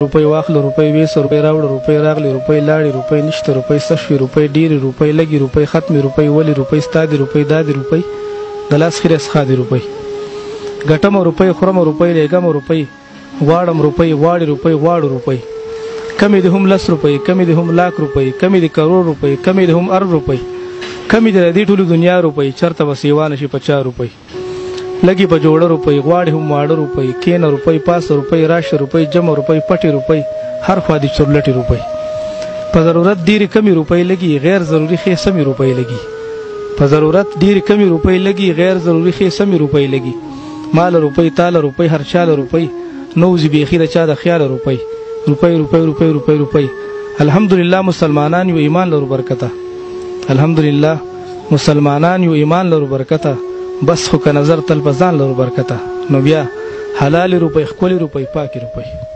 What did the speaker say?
روپۍ واخله، روپۍ ویسه، روپۍ راوړه، روپۍ راغلې، روپۍ لاړې، روپۍ نشته، روپۍ څه شوې، روپۍ ډېرې، روپۍ لږې، روپۍ ختمې، روپۍ ولې، روپۍ ستا دي، روپۍ دا دي، روپۍ د لاس خیرې څخه دي، روپۍ ګټمه، روپۍ خورمه، روپۍ لېږمه، روپۍ غواړم، روپۍ غواړي، روپۍ غواړو، روپۍ کمې دي هم 10 روپۍ، کمې دي هم لاک روپۍ، کمې دي کروڑ روپۍ، کمې دي هم ارب روپۍ، کمې دي د دې ټولې دنیا روپۍ، چېرته به سیوا نه شي په چا روپۍ، لګي په جوړه روپۍ، غواړي هم واړه روپۍ، کېنه روپۍ، پاسه روپۍ، راشه روپۍ، جمع روپۍ، پټې روپۍ، هر خوا دي چورلټې روپۍ، په ضرورت ډېرې کمې روپۍ لګي، غیر ضروري ښې سمې روپۍ لګي، په ضرورت ډېرې کمې روپۍ لګي، غیر ضروري ښې سمې روپۍ لګي، ماله روپۍ، تاله روپۍ، هر چاله روپۍ، نوځي بیخي د چا د خیاله روپۍ، روپۍ روپۍ روپۍ روپۍ روپۍ. الحمدلله مسلمانان یو، ایمان لرو برکته، الحمدلله مسلمانان یو، ایمان لرو برکته، بس خو که نظر تل په ځان لرو برکته، نو بیا حلال روپۍ، ښکلې روپۍ، پاکې روپۍ.